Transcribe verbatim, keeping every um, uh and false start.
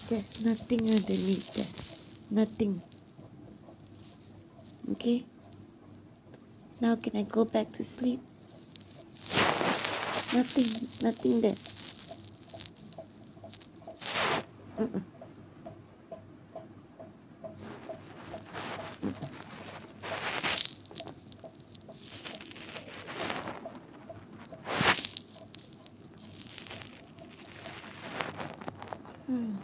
There's nothing underneath there. Nothing. Okay? Now can I go back to sleep? Nothing. There's nothing there. Mm-mm. Hmm.